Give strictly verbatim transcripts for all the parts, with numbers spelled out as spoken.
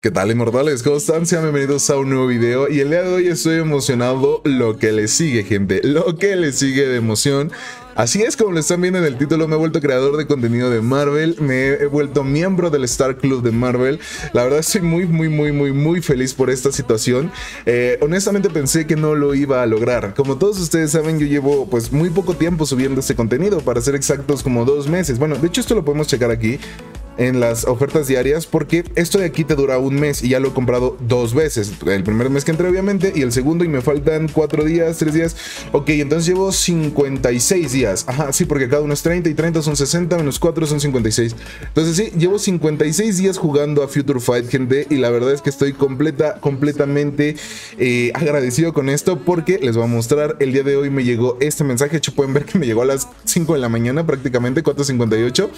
¿Qué tal, inmortales? ¿Cómo están? Sean bienvenidos a un nuevo video. Y el día de hoy estoy emocionado. Lo que le sigue, gente, lo que le sigue de emoción. Así es, como lo están viendo en el título, me he vuelto creador de contenido de Marvel. Me he vuelto miembro del Star Club de Marvel. La verdad estoy muy, muy, muy, muy, muy feliz por esta situación. eh, Honestamente pensé que no lo iba a lograr. Como todos ustedes saben, yo llevo pues muy poco tiempo subiendo este contenido. Para ser exactos, como dos meses. Bueno, de hecho esto lo podemos checar aquí en las ofertas diarias, porque esto de aquí te dura un mes y ya lo he comprado dos veces. El primer mes que entré, obviamente, y el segundo, y me faltan cuatro días, tres días. Ok, entonces llevo cincuenta y seis días. Ajá, sí, porque cada uno es treinta y treinta son sesenta, menos cuatro son cincuenta y seis. Entonces sí, llevo cincuenta y seis días jugando a Future Fight, gente, y la verdad es que estoy completa, completamente eh, agradecido con esto, porque les voy a mostrar. El día de hoy me llegó este mensaje. De hecho, pueden ver que me llegó a las cinco de la mañana prácticamente, cuatro cincuenta y ocho.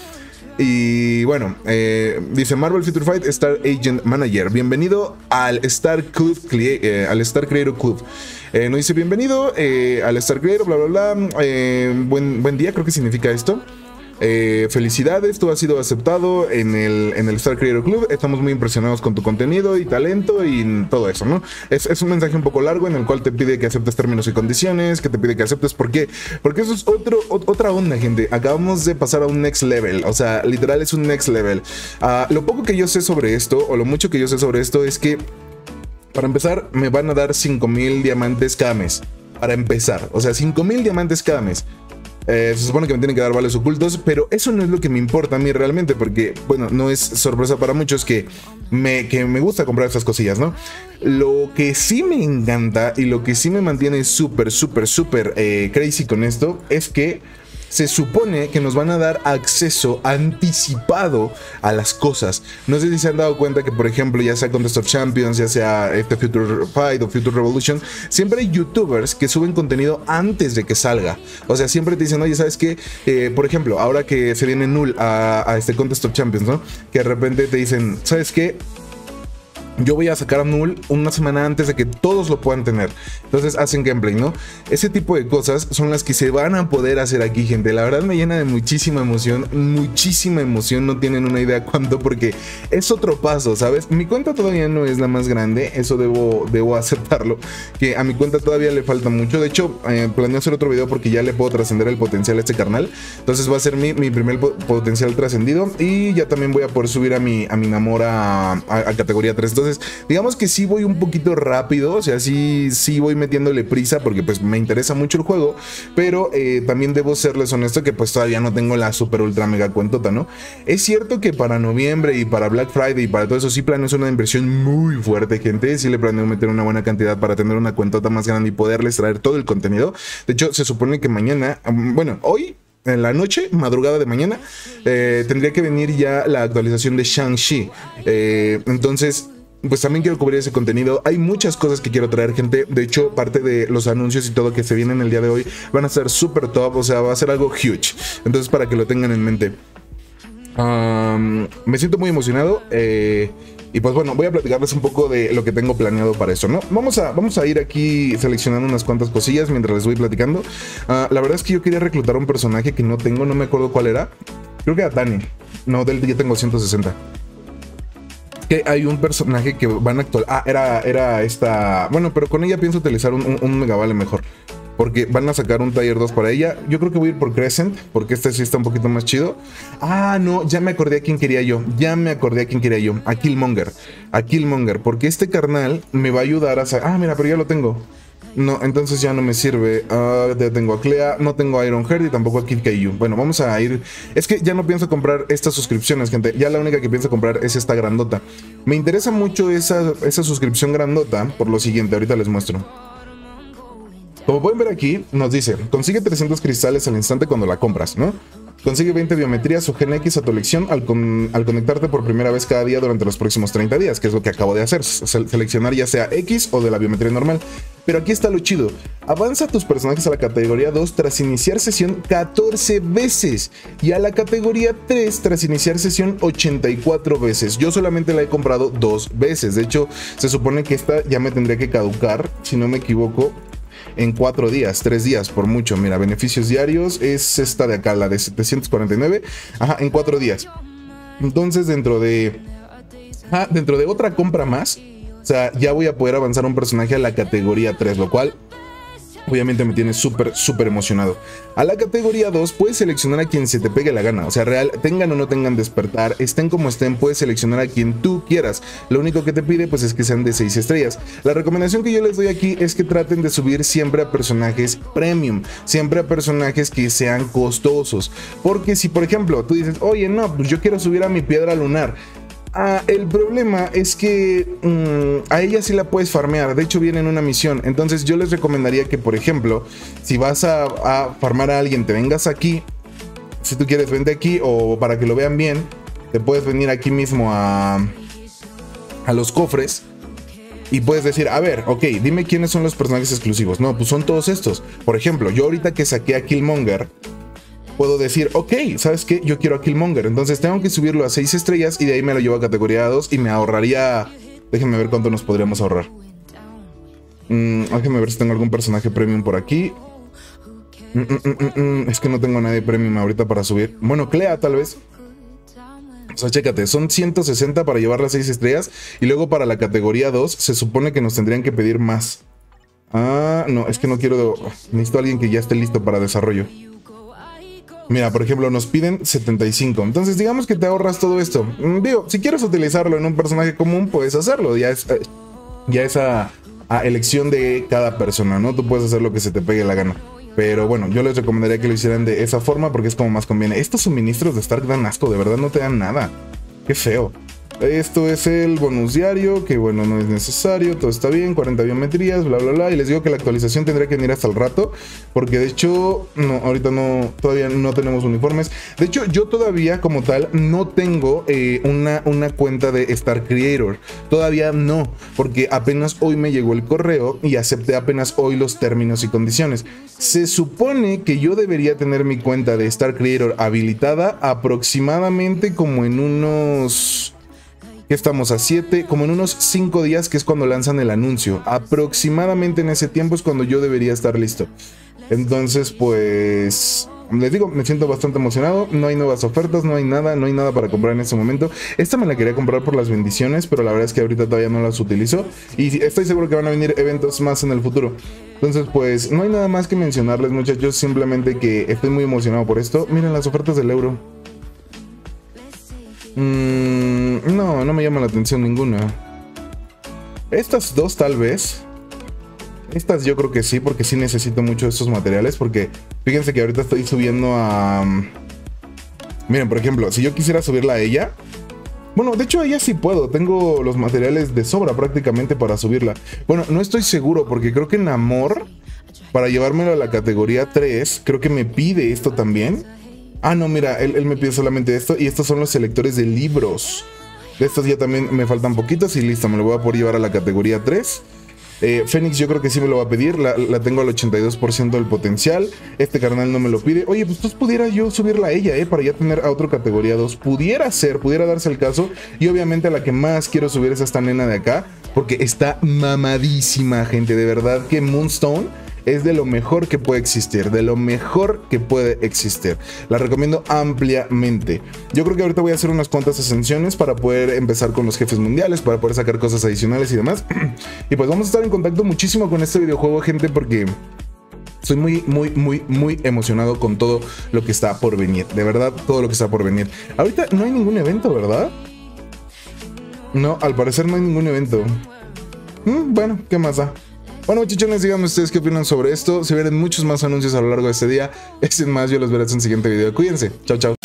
Y bueno, eh, dice Marvel Future Fight Star Agent Manager. Bienvenido al Star Club, eh, al Star Creator Club. Eh, nos dice bienvenido eh, al Star Creator, bla, bla, bla. Eh, buen, buen día, creo que significa esto. Eh, felicidades, tú has sido aceptado en el, en el Star Creator Club. Estamos muy impresionados con tu contenido y talento y todo eso, ¿no? Es, es un mensaje un poco largo en el cual te pide que aceptes términos y condiciones, que te pide que aceptes. ¿Por qué? Porque eso es otro, otra onda, gente. Acabamos de pasar a un next level. O sea, literal es un next level. uh, Lo poco que yo sé sobre esto, o lo mucho que yo sé sobre esto, es que para empezar me van a dar cinco mil diamantes cada mes. Para empezar, o sea, cinco mil diamantes cada mes. Eh, se supone que me tienen que dar vales ocultos, pero eso no es lo que me importa a mí realmente, porque, bueno, no es sorpresa para muchos que me, que me gusta comprar estas cosillas, ¿no? Lo que sí me encanta y lo que sí me mantiene súper, súper, súper eh, crazy con esto es que se supone que nos van a dar acceso anticipado a las cosas. No sé si se han dado cuenta que, por ejemplo, ya sea Contest of Champions, ya sea este Future Fight o Future Revolution, siempre hay youtubers que suben contenido antes de que salga. O sea, siempre te dicen, oye, ¿sabes qué? Eh, por ejemplo, ahora que se viene Null a, a este Contest of Champions, ¿no? Que de repente te dicen, ¿sabes qué? Yo voy a sacar a Null una semana antes de que todos lo puedan tener. Entonces hacen gameplay, ¿no? Ese tipo de cosas son las que se van a poder hacer aquí, gente. La verdad me llena de muchísima emoción. Muchísima emoción. No tienen una idea cuánto, porque es otro paso, ¿sabes? Mi cuenta todavía no es la más grande. Eso debo, debo aceptarlo. Que a mi cuenta todavía le falta mucho. De hecho, eh, planeo hacer otro video porque ya le puedo trascender el potencial a este carnal. Entonces va a ser mi, mi primer potencial trascendido. Y ya también voy a poder subir a mi, a mi Namora a, a, a categoría tres. Entonces, Entonces, digamos que sí voy un poquito rápido, o sea, sí, sí voy metiéndole prisa porque pues me interesa mucho el juego, pero eh, también debo serles honesto que pues todavía no tengo la super ultra mega cuentota, ¿no? Es cierto que para noviembre y para Black Friday y para todo eso sí planeo hacer una inversión muy fuerte, gente. Sí le planeo meter una buena cantidad para tener una cuentota más grande y poderles traer todo el contenido. De hecho, se supone que mañana, bueno, hoy en la noche, madrugada de mañana, eh, tendría que venir ya la actualización de Shang-Chi. Eh, entonces, pues también quiero cubrir ese contenido. Hay muchas cosas que quiero traer, gente. De hecho, parte de los anuncios y todo que se vienen el día de hoy van a ser súper top. O sea, va a ser algo huge. Entonces, para que lo tengan en mente. um, Me siento muy emocionado. eh, Y pues bueno, voy a platicarles un poco de lo que tengo planeado para eso, ¿no? Vamos a, vamos a ir aquí seleccionando unas cuantas cosillas mientras les voy platicando. uh, La verdad es que yo quería reclutar a un personaje que no tengo. No me acuerdo cuál era. Creo que era Dani. No, del ya tengo ciento sesenta. Que hay un personaje que van a actualizar. Ah, era, era esta. Bueno, pero con ella pienso utilizar un, un, un Megavale mejor, porque van a sacar un Tier dos para ella. Yo creo que voy a ir por Crescent, porque este sí está un poquito más chido. Ah, no, ya me acordé a quién quería yo. Ya me acordé a quién quería yo. A Killmonger. A Killmonger, porque este carnal me va a ayudar a... Ah, mira, pero ya lo tengo. No, entonces ya no me sirve. Uh, ya tengo a Clea, no tengo a Ironheart y tampoco a Kid Kaiju. Bueno, vamos a ir. Es que ya no pienso comprar estas suscripciones, gente. Ya la única que pienso comprar es esta grandota. Me interesa mucho esa, esa suscripción grandota por lo siguiente. Ahorita les muestro. Como pueden ver aquí, nos dice: consigue trescientos cristales al instante cuando la compras, ¿no? Consigue veinte biometrías o Gen X a tu elección al, con, al conectarte por primera vez cada día durante los próximos treinta días, que es lo que acabo de hacer. Se seleccionar ya sea X o de la biometría normal. Pero aquí está lo chido. Avanza tus personajes a la categoría dos tras iniciar sesión catorce veces. Y a la categoría tres tras iniciar sesión ochenta y cuatro veces. Yo solamente la he comprado dos veces. De hecho, se supone que esta ya me tendría que caducar, si no me equivoco, en cuatro días, tres días por mucho. Mira, beneficios diarios es esta de acá, la de setecientos cuarenta y nueve. Ajá, en cuatro días. Entonces, dentro de ah, dentro de otra compra más, o sea, ya voy a poder avanzar un personaje a la categoría tres, lo cual obviamente me tiene súper, súper emocionado. A la categoría dos puedes seleccionar a quien se te pegue la gana. O sea, real, tengan o no tengan despertar, estén como estén, puedes seleccionar a quien tú quieras. Lo único que te pide pues es que sean de seis estrellas. La recomendación que yo les doy aquí es que traten de subir siempre a personajes premium. Siempre a personajes que sean costosos. Porque si por ejemplo tú dices, oye no, pues yo quiero subir a mi piedra lunar. Ah, el problema es que mmm, a ella sí la puedes farmear. De hecho viene en una misión. Entonces yo les recomendaría que por ejemplo, si vas a, a farmar a alguien, te vengas aquí. Si tú quieres, vente aquí. O para que lo vean bien, te puedes venir aquí mismo a, a los cofres. Y puedes decir, a ver, ok, dime quiénes son los personajes exclusivos. No, pues son todos estos. Por ejemplo, yo ahorita que saqué a Killmonger, puedo decir, ok, ¿sabes qué? Yo quiero a Killmonger. Entonces tengo que subirlo a seis estrellas y de ahí me lo llevo a categoría dos y me ahorraría... Déjenme ver cuánto nos podríamos ahorrar. Mm, déjenme ver si tengo algún personaje premium por aquí. Mm, mm, mm, mm, es que no tengo a nadie premium ahorita para subir. Bueno, Clea tal vez. O sea, chécate, son ciento sesenta para llevar las seis estrellas y luego para la categoría dos se supone que nos tendrían que pedir más. Ah, no, es que no quiero... Necesito a alguien que ya esté listo para desarrollo. Mira, por ejemplo, nos piden setenta y cinco. Entonces, digamos que te ahorras todo esto. Digo, si quieres utilizarlo en un personaje común, puedes hacerlo. Ya es, ya es a, a elección de cada persona, ¿no? Tú puedes hacer lo que se te pegue la gana. Pero bueno, yo les recomendaría que lo hicieran de esa forma porque es como más conviene. Estos suministros de Stark dan asco, de verdad no te dan nada. Qué feo. Esto es el bonus diario, que bueno, no es necesario, todo está bien, cuarenta biometrías, bla bla bla, y les digo que la actualización tendría que venir hasta el rato, porque de hecho, no, ahorita no, todavía no tenemos uniformes. De hecho, yo todavía como tal no tengo eh, una, una cuenta de Star Creator, todavía no, porque apenas hoy me llegó el correo y acepté apenas hoy los términos y condiciones. Se supone que yo debería tener mi cuenta de Star Creator habilitada aproximadamente como en unos... que estamos a siete, como en unos cinco días, que es cuando lanzan el anuncio. Aproximadamente en ese tiempo es cuando yo debería estar listo. Entonces, pues... les digo, me siento bastante emocionado. No hay nuevas ofertas, no hay nada, no hay nada para comprar en este momento. Esta me la quería comprar por las bendiciones, pero la verdad es que ahorita todavía no las utilizo. Y estoy seguro que van a venir eventos más en el futuro. Entonces, pues, no hay nada más que mencionarles, muchachos. Simplemente que estoy muy emocionado por esto. Miren las ofertas del euro. Mm, no, no me llama la atención ninguna. Estas dos tal vez. Estas yo creo que sí, porque sí necesito mucho de estos materiales. Porque fíjense que ahorita estoy subiendo a... Miren, por ejemplo, si yo quisiera subirla a ella... Bueno, de hecho a ella sí puedo. Tengo los materiales de sobra prácticamente para subirla. Bueno, no estoy seguro porque creo que Namor, para llevármelo a la categoría tres, creo que me pide esto también. Ah, no, mira, él, él me pide solamente esto. Y estos son los selectores de libros. De estos ya también me faltan poquitos y listo, me lo voy a poder llevar a la categoría tres. Eh, Fénix yo creo que sí me lo va a pedir, la, la tengo al ochenta y dos por ciento del potencial. Este carnal no me lo pide. Oye, pues, pues pudiera yo subirla a ella, eh, para ya tener a otro categoría dos. Pudiera ser, pudiera darse el caso. Y obviamente a la que más quiero subir es a esta nena de acá, porque está mamadísima, gente. De verdad que Moonstone es de lo mejor que puede existir, de lo mejor que puede existir. La recomiendo ampliamente. Yo creo que ahorita voy a hacer unas cuantas ascensiones para poder empezar con los jefes mundiales, para poder sacar cosas adicionales y demás. Y pues vamos a estar en contacto muchísimo con este videojuego, gente, porque estoy muy, muy, muy, muy emocionado con todo lo que está por venir. De verdad, todo lo que está por venir. Ahorita no hay ningún evento, ¿verdad? No, al parecer no hay ningún evento. Mm, bueno, ¿qué más da? Bueno, muchachones, díganme ustedes qué opinan sobre esto. Se vienen muchos más anuncios a lo largo de este día. Sin más, yo los veré en un siguiente video. Cuídense. Chao, chao.